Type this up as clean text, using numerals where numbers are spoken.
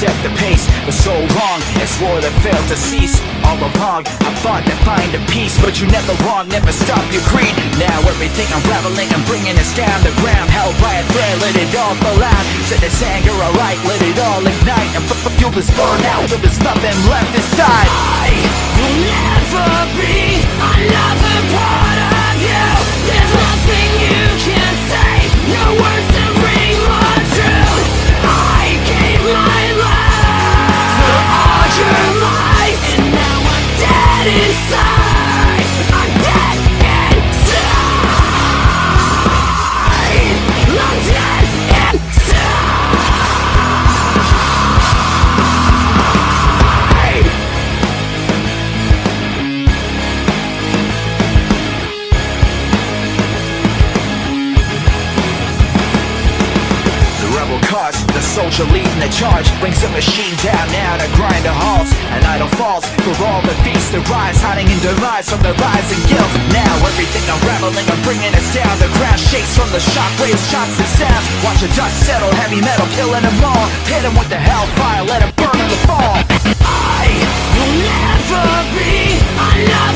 set the pace for so long and swore that failed to cease. All along I fought to find a peace, but you never wrong, never stop your creed. Now everything unraveling, I'm bringing us down the ground. Held by a thread, let it all fall out. Set this anger alight, let it all ignite, and fuel this burnout till there's nothing left inside. I will never be another part of you. There's nothing you can say, no words to bring more truth. I gave my life for all your life, and now I'm dead inside. I'm dead inside. I'm dead inside. The rebel cause, the soldier leading the charge, brings the machine down now to grind a halt. An idol falls for all the beasts that rise, hiding in their lies from their lies and guilt. Now everything unraveling, I'm bringing us down. The ground shakes from the shockwaves, shots and sounds. Watch the dust settle, heavy metal killing them all. Hit them with the hellfire, let them burn in the fall. I will never be another